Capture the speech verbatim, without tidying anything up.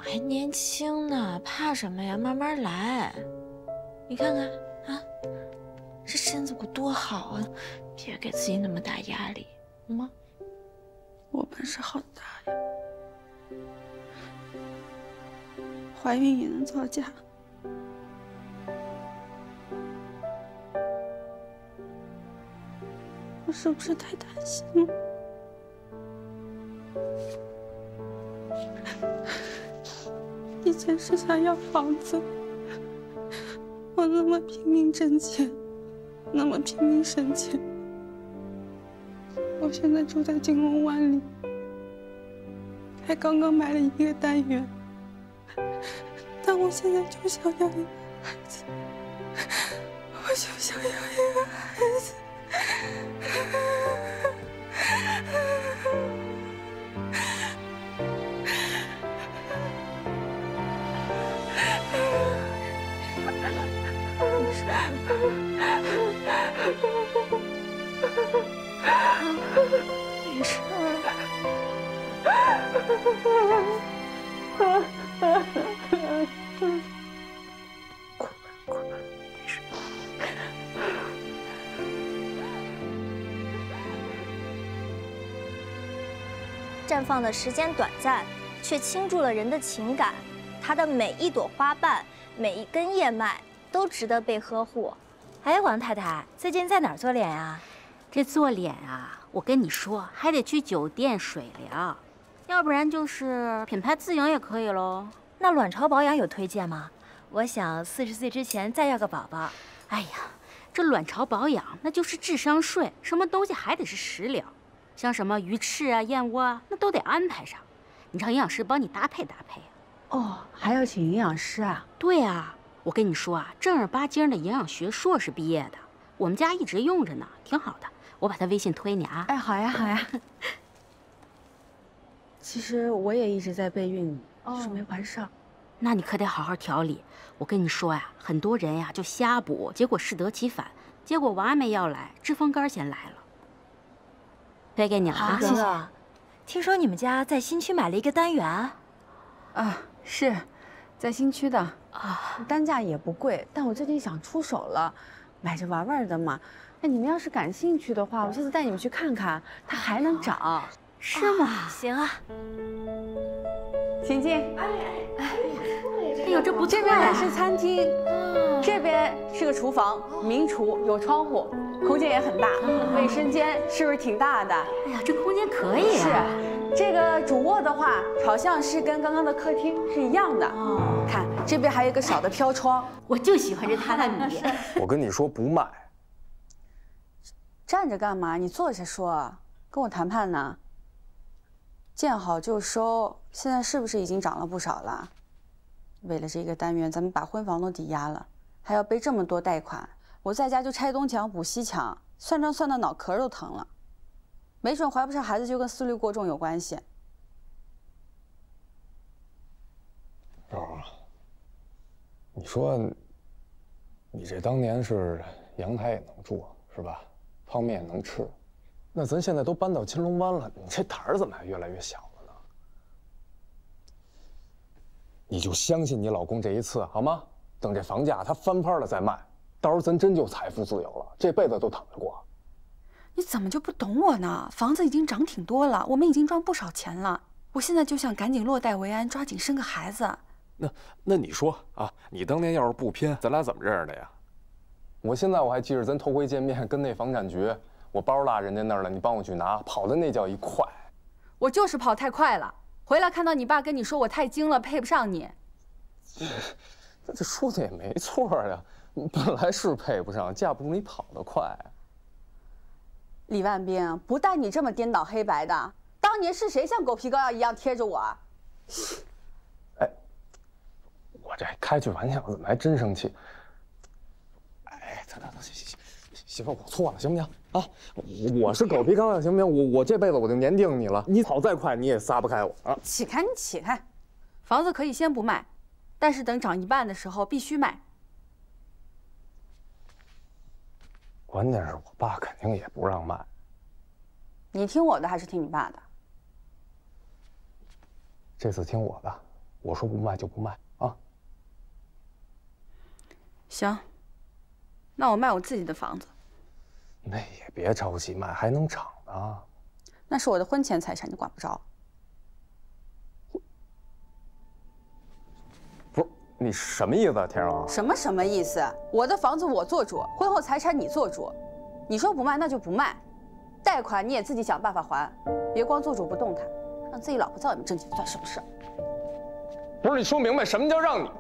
还年轻呢，怕什么呀？慢慢来。你看看啊，这身子骨多好啊！别给自己那么大压力，好吗？ 我本事好大呀，怀孕也能造假。我是不是太贪心了？以前是想要房子，我那么拼命挣钱，那么拼命省钱，我现在住在金龙湾里，还刚刚买了一个单元，但我现在就想要一个孩子，我就想要一个孩子。 没事。哭吧哭吧，没事。 绽放的时间短暂，却倾注了人的情感。它的每一朵花瓣，每一根叶脉，都值得被呵护。 哎，王太太，最近在哪儿做脸啊？ 这做脸啊，我跟你说，还得去酒店水疗，要不然就是品牌自营也可以喽。 那卵巢保养有推荐吗？我想四十岁之前再要个宝宝。 哎呀，这卵巢保养那就是智商税，什么东西还得是食疗，像什么鱼翅啊、燕窝啊，那都得安排上。你让营养师帮你搭配搭配。 哦，还要请营养师啊？ 对啊，我跟你说啊，正儿八经的营养学硕士毕业的，我们家一直用着呢，挺好的。我把他微信推你啊。 哎，好呀，好呀。其实我也一直在备孕，就是没怀上。 那你可得好好调理。我跟你说呀，很多人呀就瞎补，结果适得其反，结果娃没要来，脂肪肝先来了。推给你了啊， 谢谢。听说你们家在新区买了一个单元？ 啊，是，在新区的啊，单价也不贵。但我最近想出手了，买着玩玩的嘛。那你们要是感兴趣的话，我下次带你们去看看，它还能长。 是吗？行啊。 请进。 哎呦，这不错呀！ 这边呢是餐厅，这边是个厨房，明厨，有窗户，空间也很大。卫生间是不是挺大的？ 哎呀，这空间可以啊。 是，这个主卧的话，好像是跟刚刚的客厅是一样的。哦，看这边还有一个小的飘窗， 我就喜欢这榻榻米。 我跟你说不卖。 站着干嘛？你坐下说，跟我谈判呢。见好就收，现在是不是已经涨了不少了？为了这个单元，咱们把婚房都抵押了，还要背这么多贷款，我在家就拆东墙补西墙，算账算到脑壳都疼了，没准怀不上孩子就跟思虑过重有关系。 宝儿，你说，你这当年是阳台也能住是吧？泡面也能吃，那咱现在都搬到金龙湾了，你这胆儿怎么还越来越小了呢？你就相信你老公这一次好吗？等这房价它翻番了再卖，到时候咱真就财富自由了，这辈子都躺着过。 你怎么就不懂我呢？房子已经涨挺多了，我们已经赚不少钱了。我现在就想赶紧落袋为安，抓紧生个孩子。 那那你说啊，你当年要是不拼，咱俩怎么认识的呀？我现在我还记着咱头回见面跟那房产局，我包落人家那儿了，你帮我去拿，跑的那叫一快。 我就是跑太快了，回来看到你爸跟你说我太精了，配不上你。 这这说的也没错呀，本来是配不上，架不住你跑得快。 李万兵，不带你这么颠倒黑白的。当年是谁像狗皮膏药一样贴着我？ 哎，我这开句玩笑，怎么还真生气？哎，得得得，行行行，媳妇，我错了，行不行啊？我我是狗皮膏药，行不行？我我这辈子我就年定你了，你跑再快你也撒不开我啊！ 起开，你起开，房子可以先不卖，但是等涨一半的时候必须卖。 关键是我爸肯定也不让卖。 你听我的还是听你爸的？ 这次听我的。 我说不卖就不卖啊。 行，那我卖我自己的房子。 那也别着急卖，还能涨呢。 那是我的婚前财产，你管不着。 不是你什么意思啊，田荣？ 什么什么意思？我的房子我做主，婚后财产你做主。你说不卖那就不卖，贷款你也自己想办法还，别光做主不动弹，让自己老婆在外面挣钱算什么事儿？ 不是你说明白什么叫让你